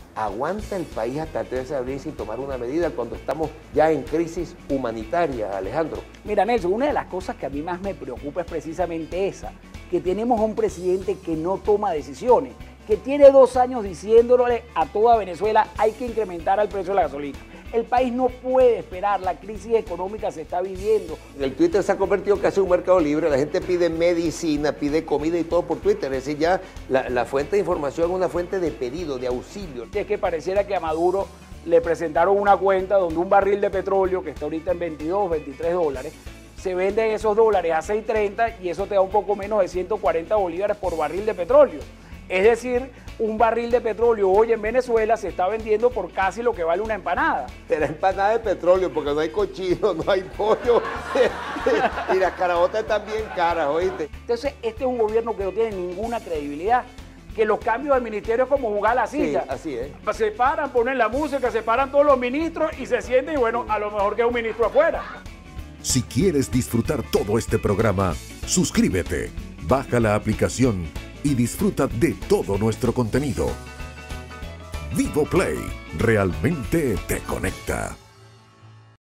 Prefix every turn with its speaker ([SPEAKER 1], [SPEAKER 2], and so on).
[SPEAKER 1] ¿Aguanta el país hasta el 13 de abril sin tomar una medida cuando estamos ya en crisis humanitaria, Alejandro?
[SPEAKER 2] Mira, Nelson, una de las cosas que a mí más me preocupa es precisamente esa, que tenemos a un presidente que no toma decisiones, que tiene 2 años diciéndole a toda Venezuela hay que incrementar el precio de la gasolina. El país no puede esperar, la crisis económica se está viviendo.
[SPEAKER 1] El Twitter se ha convertido casi en un mercado libre, la gente pide medicina, pide comida y todo por Twitter, es decir, ya la fuente de información es una fuente de pedido, de auxilio.
[SPEAKER 2] Es que pareciera que a Maduro le presentaron una cuenta donde un barril de petróleo, que está ahorita en 22, 23 dólares, se venden esos dólares a 6.30 y eso te da un poco menos de 140 bolívares por barril de petróleo. Es decir, un barril de petróleo hoy en Venezuela se está vendiendo por casi lo que vale una empanada.
[SPEAKER 1] Será empanada de petróleo porque no hay cochino, no hay pollo y las caraotas están bien caras, ¿oíste?
[SPEAKER 2] Entonces, este es un gobierno que no tiene ninguna credibilidad, que los cambios del ministerio es como jugar a la silla.
[SPEAKER 1] Sí, así es.
[SPEAKER 2] Se paran, ponen la música, se paran todos los ministros y se sienten y bueno, a lo mejor queda un ministro afuera.
[SPEAKER 3] Si quieres disfrutar todo este programa, suscríbete, baja la aplicación y disfruta de todo nuestro contenido. Vivo Play realmente te conecta.